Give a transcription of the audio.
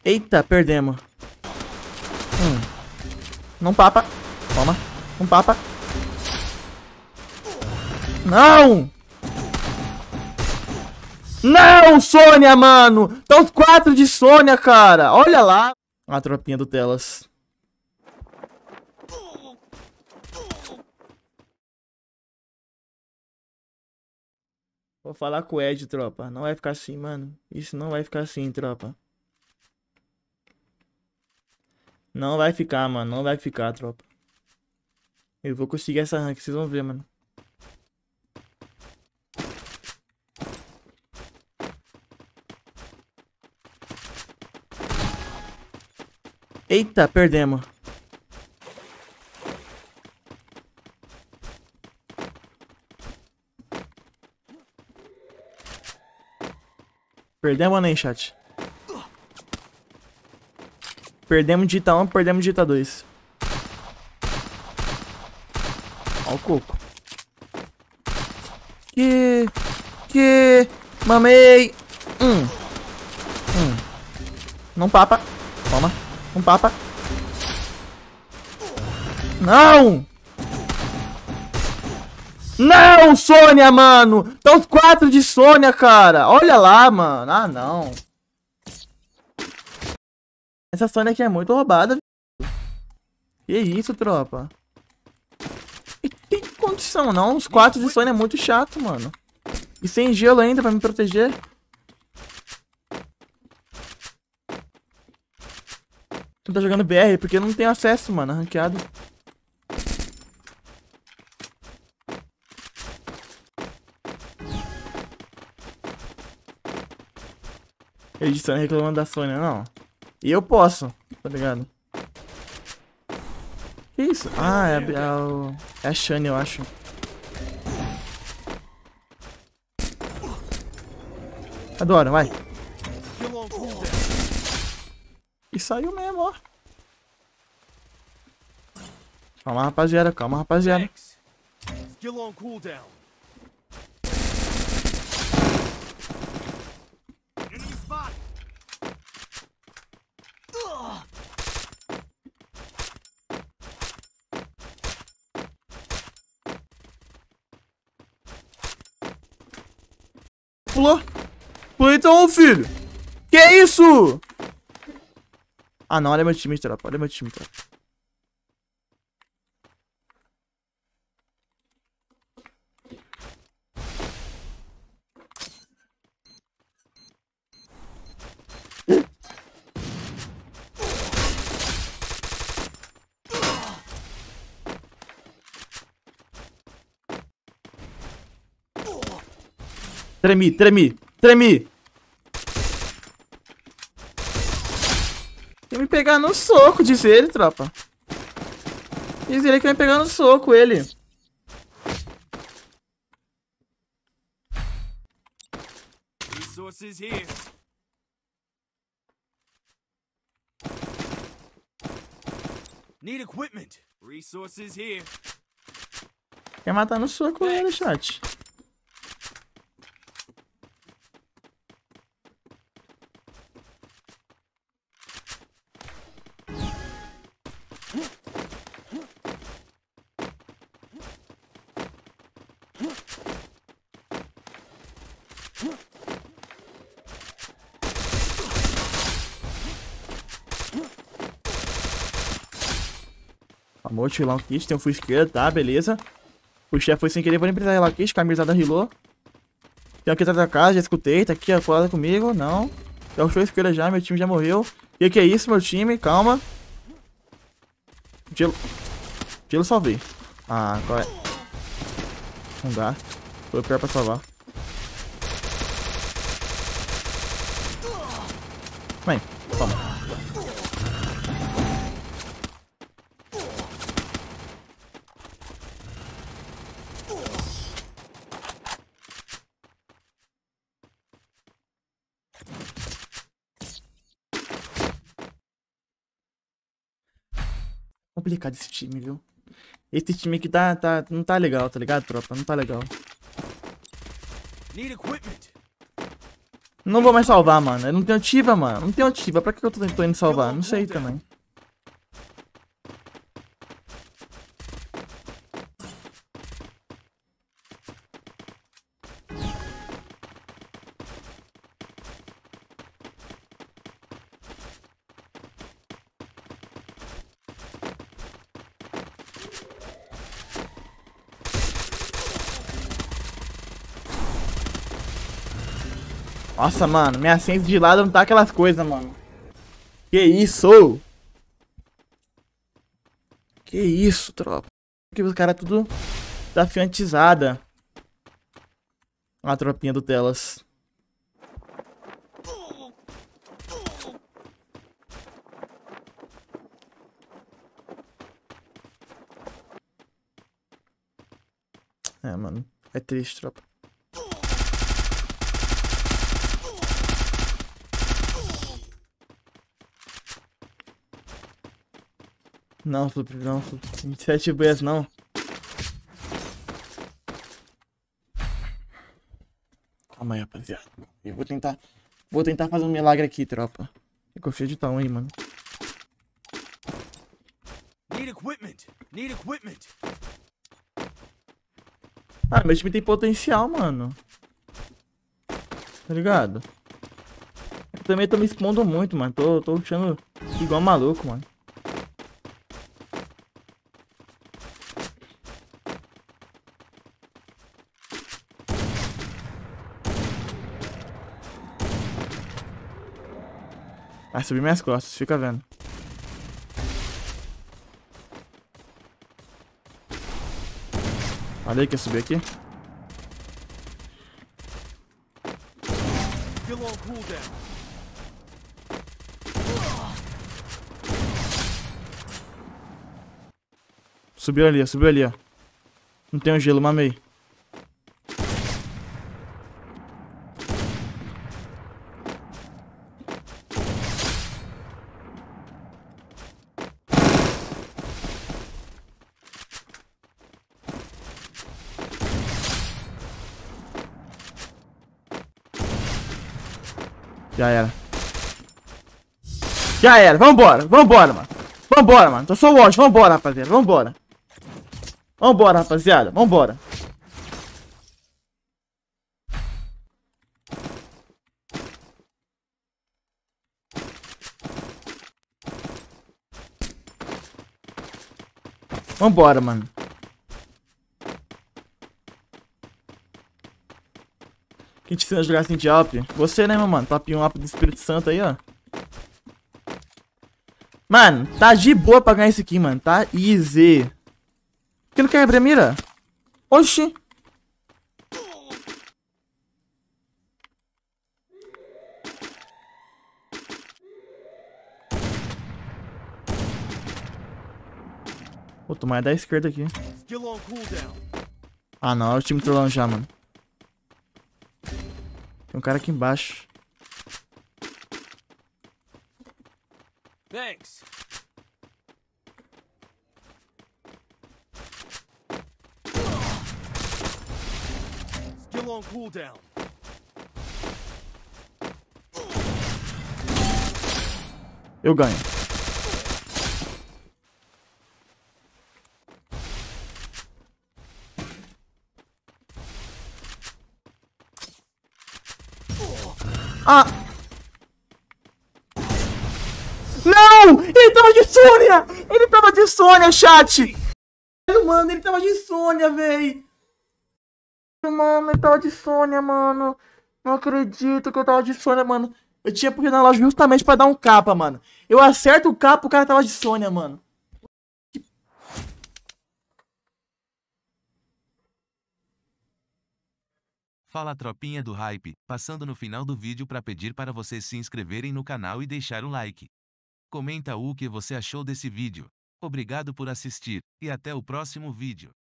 Eita, perdemos. Não papa. Toma. Não papa. Não! Não, Sônia, mano! Tá os 4 de Sônia, cara! Olha lá! A tropinha do Telas. Vou falar com o Ed, tropa. Não vai ficar assim, mano. Isso não vai ficar assim, tropa. Não vai ficar, mano. Não vai ficar, tropa. Eu vou conseguir essa rank, vocês vão ver, mano. Eita, perdemos. Perdemos ou nem, chat? Perdemos de Ita 1, perdemos de Ita 2. Ó o coco. Mamei. Não papa. Toma. Não papa. Não! Não, Sônia, mano! Tá os 4 de Sônia, cara! Olha lá, mano! Ah, não! Essa Sônia aqui é muito roubada, viu? Que isso, tropa? E tem condição, não? Os 4 de Sônia é muito chato, mano. E sem gelo ainda pra me proteger. Tu tá jogando BR porque eu não tenho acesso, mano, ranqueado. Edição reclamando da Sônia, não. E eu posso, tá ligado? Que isso? Ah, é a Shane, eu acho. Adoro, vai. E saiu mesmo, ó. Calma, rapaziada, calma, rapaziada. Pulou. Pulou então, filho. Que isso? Ah, não, olha meu time, tropa. Olha meu time, tropa. Tremi. Quer me pegar no soco, diz ele, tropa. Diz ele que vai me pegar no soco, ele. Resources here. Need equipment. Resources here. Quer matar no soco ele, chat. Vamos ativar um kit, tem um full esquerda, tá, beleza. O chefe foi sem querer, vou nem precisar relar kit, camisada rilou. Tem aqui atrás da casa, já escutei, tá aqui, ó, colada comigo, não. Já puxou a esquerda já, meu time já morreu. Que é isso, meu time, calma. Gelo salvei. Ah, qual é? Não dá. Foi o pior pra salvar. Vem, toma. Complicado esse time, viu? Esse time aqui não tá legal, tá ligado, tropa? Não tá legal. Need equipment. Não vou mais salvar, mano. Eu não tenho ativa, mano. Não tenho ativa. Pra que eu tô indo salvar? Não sei também. Nossa, mano, minha ciência de lado não tá aquelas coisas, mano. Que isso? Que isso, tropa? Que os caras tudo desafiantizada. A tropinha do Telas. É, mano. É triste, tropa. Não, Flup, não, Flup. 27 Bs, não. Calma aí, rapaziada. Eu vou tentar fazer um milagre aqui, tropa. Eu confio de tão aí, mano. Need equipment. Need equipment. Ah, meu time tem potencial, mano. Tá ligado? Eu também tô me expondo muito, mano. Tô luxando igual maluco, mano. Vai subir minhas costas, fica vendo. Falei que ia subir aqui. Still on cooldown. Subiu ali, ó. Não tem um gelo, mamei. Já era. Já era. Vambora, mano. Vambora, mano. Tô só o watch. Vambora, rapaziada. Vambora. Vambora, rapaziada. Vambora. Vambora, mano. Quem te ensina a jogar assim de Alp? Você, né, meu mano? Top 1 Alp do Espírito Santo aí, ó. Mano, tá de boa pra ganhar isso aqui, mano. Tá easy. Por que não quebra a mira? Oxi. Vou tomar da esquerda aqui. Still on cooldown. Ah, não. É o time trollando já, mano. Tem um cara aqui embaixo. Thanks. Still on cooldown. Eu ganho. Ah! Não! Ele tava de Sônia! Ele tava de Sônia, chat! Mano, ele tava de Sônia, véi! Mano, ele tava de Sônia, mano. Não acredito que eu tava de Sônia, mano. Eu tinha porque na loja justamente pra dar um capa, mano. Eu acerto o capa, o cara tava de Sônia, mano. Fala tropinha do hype, passando no final do vídeo para pedir para vocês se inscreverem no canal e deixar o like. Comenta o que você achou desse vídeo. Obrigado por assistir, e até o próximo vídeo.